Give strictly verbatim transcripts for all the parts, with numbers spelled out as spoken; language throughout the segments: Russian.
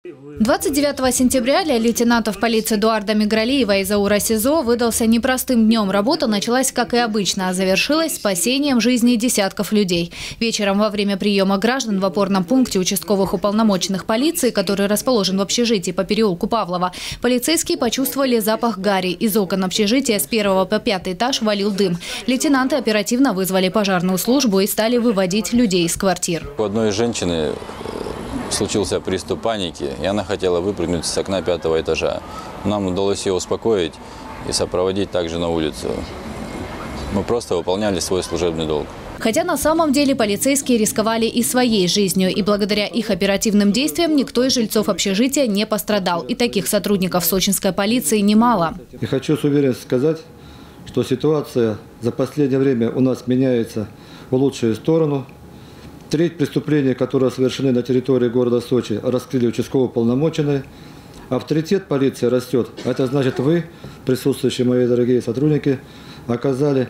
двадцать девятого сентября для лейтенантов полиции Эдуарда Мигралиева из Аура СИЗО выдался непростым днем. Работа началась, как и обычно, а завершилась спасением жизни десятков людей. Вечером во время приема граждан в опорном пункте участковых уполномоченных полиции, который расположен в общежитии по переулку Павлова, полицейские почувствовали запах гари. Из окон общежития с первого по пятый этаж валил дым. Лейтенанты оперативно вызвали пожарную службу и стали выводить людей из квартир. У одной женщины случился приступ паники, и она хотела выпрыгнуть с окна пятого этажа. Нам удалось ее успокоить и сопроводить также на улицу. Мы просто выполняли свой служебный долг. Хотя на самом деле полицейские рисковали и своей жизнью, и благодаря их оперативным действиям никто из жильцов общежития не пострадал. И таких сотрудников сочинской полиции немало. И хочу с уверенностью сказать, что ситуация за последнее время у нас меняется в лучшую сторону. Треть преступлений, которые совершены на территории города Сочи, раскрыли участковые уполномоченные. Авторитет полиции растет. Это значит, вы, присутствующие мои дорогие сотрудники, оказали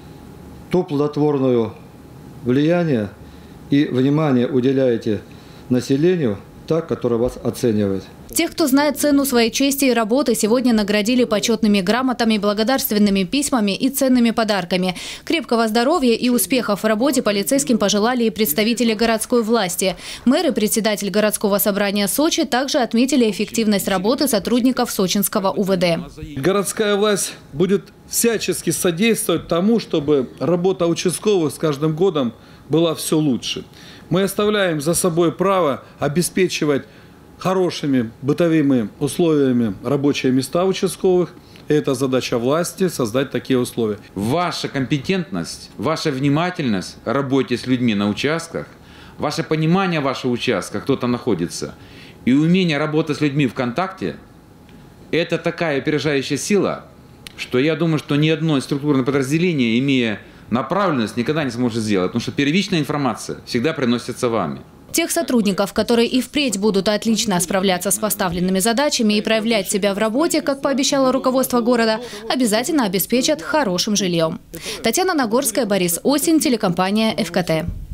то плодотворное влияние и внимание уделяете населению, так, которое вас оценивает. Тех, кто знает цену своей чести и работы, сегодня наградили почетными грамотами, благодарственными письмами и ценными подарками. Крепкого здоровья и успехов в работе полицейским пожелали и представители городской власти. Мэр и председатель городского собрания Сочи также отметили эффективность работы сотрудников сочинского УВД. Городская власть будет всячески содействовать тому, чтобы работа участковых с каждым годом была все лучше. Мы оставляем за собой право обеспечивать хорошими бытовыми условиями рабочие места участковых. Это задача власти – создать такие условия. Ваша компетентность, ваша внимательность в работе с людьми на участках, ваше понимание вашего участка, кто там находится, и умение работать с людьми в контакте – это такая опережающая сила, что я думаю, что ни одно структурное подразделение, имея направленность, никогда не сможет сделать, потому что первичная информация всегда приносится вами. Тех сотрудников, которые и впредь будут отлично справляться с поставленными задачами и проявлять себя в работе, как пообещало руководство города, обязательно обеспечат хорошим жильем. Татьяна Нагорская, Борис Осин, телекомпания ФКТ.